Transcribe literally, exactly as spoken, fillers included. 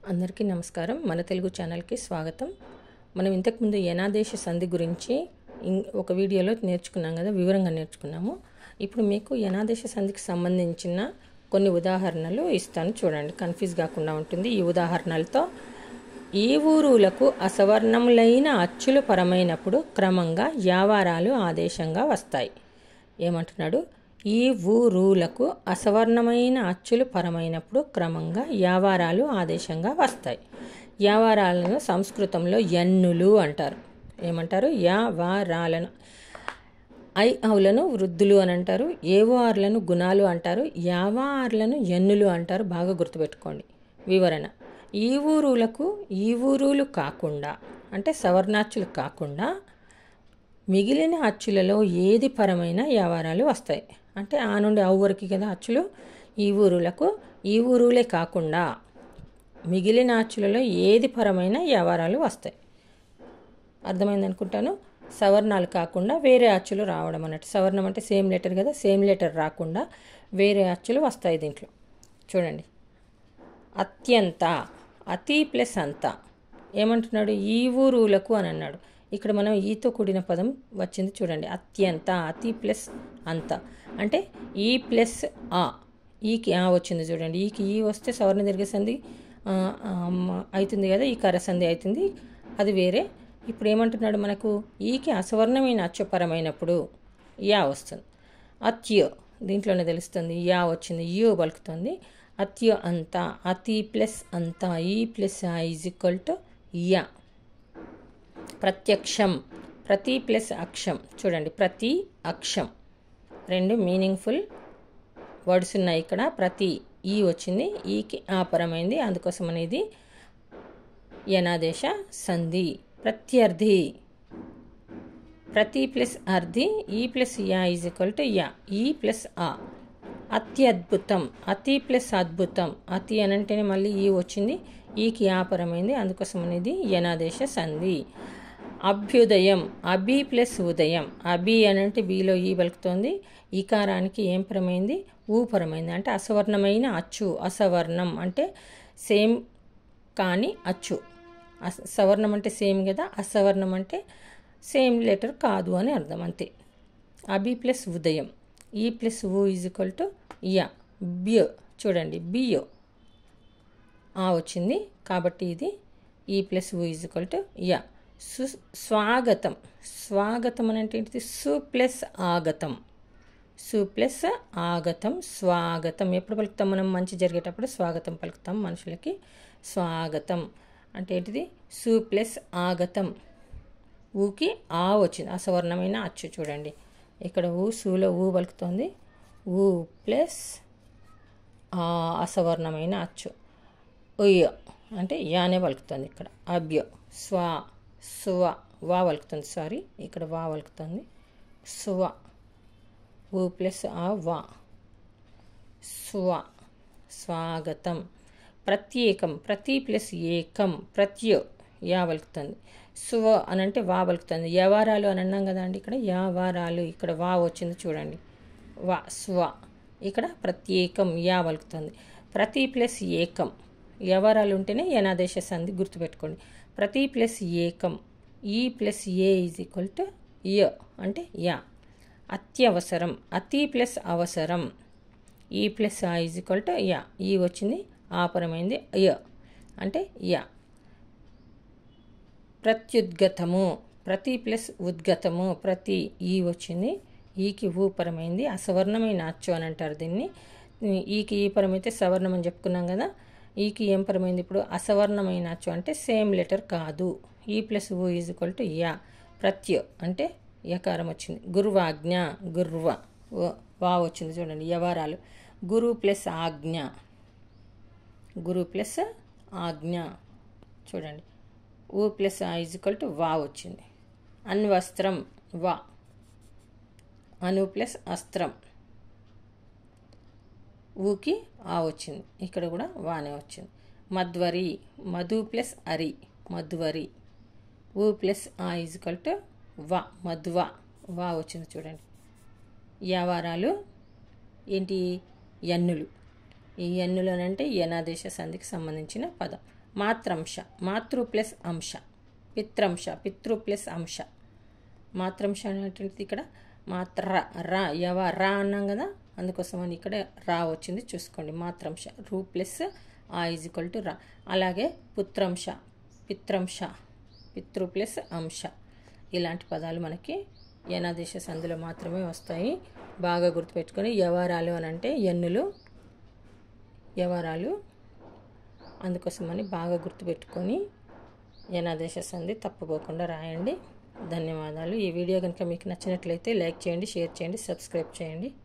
అందరికీ నమస్కారం. మన తెలుగు ఛానల్కి స్వాగతం. మనం ఇంతకుముందు యనాదేశ సంధి గురించి ఒక వీడియోలో నేర్చుకున్నాం కదా, వివరంగా నేర్చుకున్నాము. ఇప్పుడు మీకు యనాదేశ సంధికి సంబంధించిన కొన్ని ఉదాహరణలు ఇస్తాను, చూడండి, కన్ఫ్యూజ్ కాకుండా ఉంటుంది. ఈ ఉదాహరణలతో ఈ ఊరులకు అసవర్ణములైన అచ్చులు పరమైనప్పుడు క్రమంగా యావారాలు ఆదేశంగా వస్తాయి. ఏమంటున్నాడు? ఈ ఊరులకు అసవర్ణమైన అచ్చులు పరమైనప్పుడు క్రమంగా యావారాలు ఆదేశంగా వస్తాయి. యావారాలను సంస్కృతంలో ఎన్నులు అంటారు. ఏమంటారు? యావారాలను. ఐ ఔలను వృద్ధులు అని అంటారు. ఏవార్లను గుణాలు అంటారు. యావార్లను ఎన్నులు అంటారు. బాగా గుర్తుపెట్టుకోండి. వివరణ: ఈ ఊరులకు ఈ ఊరులు కాకుండా, అంటే సవర్ణాచ్చులు కాకుండా మిగిలిన అచ్చులలో ఏది పరమైన యావారాలు వస్తాయి. అంటే ఆ నుండి ఆ ఊరికి కదా అచ్చులు. ఈ ఊరులకు ఈ ఊరులే కాకుండా మిగిలిన అచ్చులలో ఏది పరమైన యావారాలు వస్తాయి. అర్థమైంది అనుకుంటాను. సవర్ణాలు కాకుండా వేరే అచ్చులు రావడం అన్నట్టు. సవర్ణం అంటే సేమ్ లెటర్ కదా, సేమ్ లెటర్ రాకుండా వేరే అచ్చులు వస్తాయి దీంట్లో. చూడండి, అత్యంత, అతి ప్లస్ అంత. ఏమంటున్నాడు? ఈ ఊరులకు అని అన్నాడు. ఇక్కడ మనం ఈతో కూడిన పదం వచ్చింది, చూడండి. అత్యంత, అతి ప్లస్ అంత అంటే ఈ ప్లస్ ఆ. ఈకి ఆ వచ్చింది, చూడండి. ఈకి ఈ వస్తే సవర్ణ దీర్ఘ సంధి అవుతుంది కదా, ఈ కరసంధి అవుతుంది, అది వేరే. ఇప్పుడు ఏమంటున్నాడు మనకు? ఈకి అసవర్ణమైన అచ్చపరమైనప్పుడు యా వస్తుంది. అత్యో, దీంట్లోనే తెలుస్తుంది. యా వచ్చింది, యో పలుకుతుంది. అత్యో అంత, అతి ప్లస్ అంత, ఈ ప్లస్ ఆ ఈజ్ ఈక్వల్ టు యా. ప్రత్యక్షం, ప్రతి ప్లస్ అక్షం. చూడండి, ప్రతి అక్షం, రెండు మీనింగ్ఫుల్ వర్డ్స్ ఉన్నాయి ఇక్కడ. ప్రతి ఈ వచ్చింది, ఈకి ఆపరమైంది, అందుకోసం అనేది యనాదేశ సంధి. ప్రత్యర్థి, ప్రతి ప్లస్ అర్ధి, ఈ ప్లస్ యా ఈజ్ ఈక్వల్ టు యా, ఈ ప్లస్ ఆ. అత్యద్భుతం, అతి ప్లస్ అద్భుతం. అతి అనంటేనే మళ్ళీ ఈ వచ్చింది, ఈకి ఆపరమైంది, అందుకోసం అనేది యనాదేశ సంధి. అభ్యుదయం, అభి ప్లస్ ఉదయం. అభి అనంటే బిలో ఈ పలుకుతోంది, ఈకారానికి ఏం పరమైంది? ఊ పరమైంది. అంటే అసవర్ణమైన అచ్చు. అసవర్ణం అంటే సేమ్ కానీ అచ్చు. సవర్ణం అంటే సేమ్ కదా, అసవర్ణం అంటే సేమ్ లెటర్ కాదు అని అర్థం, అంతే. అభి ప్లస్ ఉదయం, ఈ ప్లస్ ఊ ఈజ్ ఈక్వల్ టు యా. బ్యో, చూడండి, బియో ఆ వచ్చింది కాబట్టి ఇది ఈ ప్లస్ ఊ ఈజ్ ఈక్వల్ టు యా. సు స్వాగతం, స్వాగతం అని అంటే ఏంటిది? సు ప్లస్ ఆగతం, సు ప్లస్ ఆగతం, స్వాగతం. ఎప్పుడు పలుకుతాం మనం? మంచి జరిగేటప్పుడు స్వాగతం పలుకుతాం మనుషులకి. స్వాగతం అంటే ఏంటిది? సు ప్లస్ ఆగతం. ఊకి ఆ వచ్చింది, అసవర్ణమైన అచ్చు. చూడండి, ఇక్కడ ఊ, సూలో ఊ పలుకుతోంది, ఊ ప్లస్ ఆ అసవర్ణమైన అచ్చు. ఉయ్య అంటే యానే పలుకుతుంది ఇక్కడ. అభ్య, స్వా, సువ, వా పలుకుతుంది, సారీ, ఇక్కడ వా పలుకుతుంది. సువ, ఊ ప్లస్ ఆ వా, స్వ, స్వాగతం. ప్రత్యేకం, ప్రతి ప్లస్ ఏకం, ప్రత్యో యా పలుకుతుంది. సువ అనంటే వా పలుకుతుంది. యవారాలు అని అన్నాం కదా అండి, ఇక్కడ యావారాలు, ఇక్కడ వా వచ్చింది, చూడండి, వా, స్వ. ఇక్కడ ప్రత్యేకం యా పలుకుతుంది. ప్రతి ప్లస్ ఏకం, యవారాలు ఉంటేనే యనాదేశ సంధి, గుర్తుపెట్టుకోండి. ప్రతి ప్లస్ ఏకం, ఈ ప్లస్ ఏ ఈజ్ ఈక్వల్ టు య అంటే యా. అత్యవసరం, అతి ప్లస్ అవసరం, ఈ ప్లస్ ఆ ఈజ్ ఈక్వల్ టు యా. ఈ వచ్చింది, ఆపరమైంది, య అంటే యా. ప్రత్యుద్గతము, ప్రతి ప్లస్ ఉద్గతము, ప్రతి ఈ వచ్చింది, ఈకి ఊ పరమైంది, అసవర్ణమైన అచ్చు అని అంటారు దీన్ని. ఈకి ఈ పరమైతే సవర్ణం అని చెప్పుకున్నాం కదా, ఈకి ఏం పరమైంది ఇప్పుడు? అసవర్ణమైన అచ్చు అంటే సేమ్ లెటర్ కాదు. ఈ ప్లస్ ఊ ఈజ్ ఈక్వల్ టు యా. ప్రత్యో అంటే యకారం వచ్చింది. గురువాజ్ఞ, గుర్వ, వా వచ్చింది, చూడండి, యవారాలు. గురు ప్లస్ ఆజ్ఞ, గురు ప్లస్ ఆజ్ఞ, చూడండి, ఊ ప్లస్ ఆ ఈజ్ ఈక్వల్ టు వా వచ్చింది. అన్వస్త్రం, వా. అను ప్లస్ అస్త్రం, ఊకి ఆ వచ్చింది, ఇక్కడ కూడా వానే వచ్చింది. మధ్వరి, మధు ప్లస్ అరి, మధ్వరి. ఊ ప్లస్ ఆ ఈజ్ ఈక్వల్ టు వా, మధ్వ, వా వచ్చింది, చూడండి. యావారాలు ఏంటి? ఎన్నులు. ఈ ఎన్నులనంటే యనాదేశ సంధికి సంబంధించిన పదం. మాత్రంశ మాతృ ప్లస్ అంశ, పిత్రంశ పితృ ప్లస్ అంశ. మాత్రంశ అనేటువంటిది ఇక్కడ మాత్ర రా యవ రా అన్నాం కదా, అందుకోసమని ఇక్కడ రా వచ్చింది చూసుకోండి. మాత్రంశ రూ ప్లస్ ఆ ఈజ్ ఈక్వల్ టు రా. అలాగే పుత్రంశ పిత్రంశ పితృ ప్లస్ అంశ. ఇలాంటి పదాలు మనకి యనాదేశ సంధిలో మాత్రమే వస్తాయి. బాగా గుర్తుపెట్టుకొని యవరాలు అని అంటే ఎన్నులు, యవరాలు, అందుకోసమని బాగా గుర్తుపెట్టుకొని యనాదేశ సంధి తప్పుపోకుండా రాయండి. ధన్యవాదాలు. ఈ వీడియో కనుక మీకు నచ్చినట్లయితే లైక్ చేయండి, షేర్ చేయండి, సబ్స్క్రైబ్ చేయండి.